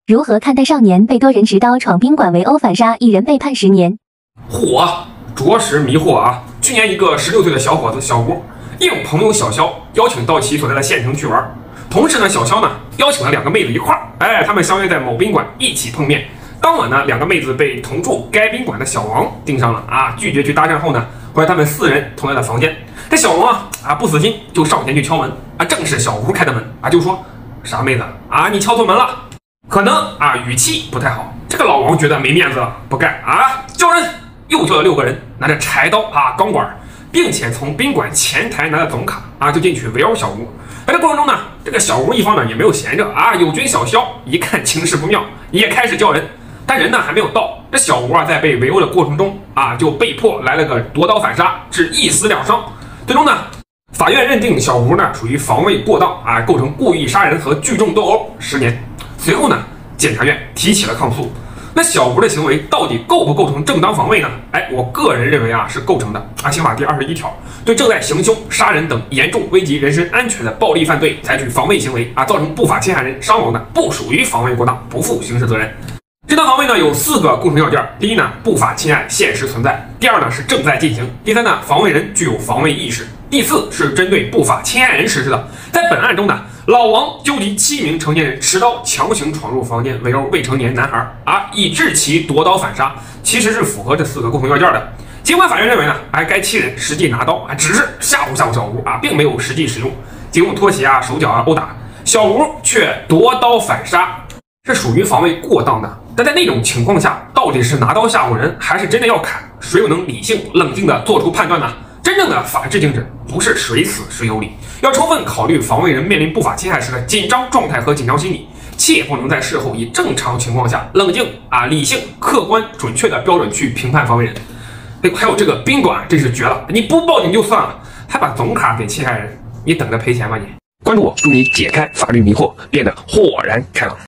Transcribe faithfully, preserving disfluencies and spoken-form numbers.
如何看待少年被多人持刀闯宾馆围殴反杀，一人被判十年？ 火，着实迷惑啊！去年，一个十六岁的小伙子小吴应朋友小肖邀请到其所在的县城去玩，同时呢，小肖呢邀请了两个妹子一块儿，哎，他们相约在某宾馆一起碰面。当晚呢，两个妹子被同住该宾馆的小王盯上了啊，拒绝去搭讪后呢，后来他们四人同在了房间。这小王啊啊不死心，就上前去敲门啊，正是小吴开的门啊，就说傻妹子啊，你敲错门了。可能啊语气不太好，这个老王觉得没面子了，不干啊，叫人，又叫了六个人，拿着柴刀啊钢管，并且从宾馆前台拿着总卡啊就进去围殴小吴。在这过程中呢，这个小吴一方呢也没有闲着啊，友军小肖一看情势不妙，也开始叫人，但人呢还没有到。这小吴啊在被围殴的过程中啊就被迫来了个夺刀反杀，致一死两伤。最终呢，法院认定小吴呢属于防卫过当啊，构成故意杀人和聚众斗殴，十年。随后呢，检察院提起了抗诉。那小吴的行为到底构不构成正当防卫呢？哎，我个人认为啊是构成的啊。刑法第二十一条，对正在行凶、杀人等严重危及人身安全的暴力犯罪采取防卫行为啊，造成不法侵害人伤亡的，不属于防卫过当，不负刑事责任。正当防卫呢有四个构成要件：第一呢，不法侵害现实存在；第二呢是正在进行；第三呢，防卫人具有防卫意识；第四是针对不法侵害人实施的。在本案中呢，老王纠集七名成年人持刀强行闯入房间围殴未成年男孩啊，以致其夺刀反杀，其实是符合这四个构成要件的。尽管法院认为呢，哎，该七人实际拿刀啊，只是吓唬吓唬小吴啊，并没有实际使用，仅用拖鞋啊、手脚啊殴打，小吴却夺刀反杀，是属于防卫过当的。但在那种情况下，到底是拿刀吓唬人，还是真的要砍？谁又能理性冷静地做出判断呢？真正的法治精神不是谁死谁有理，要充分考虑防卫人面临不法侵害时的紧张状态和紧张心理，切不能在事后以正常情况下冷静啊、理性、客观、准确的标准去评判防卫人。哎，还有这个宾馆真是绝了，你不报警就算了，还把总卡给侵害人，你等着赔钱吧你！ 关注我，助你解开法律迷惑，变得豁然开朗。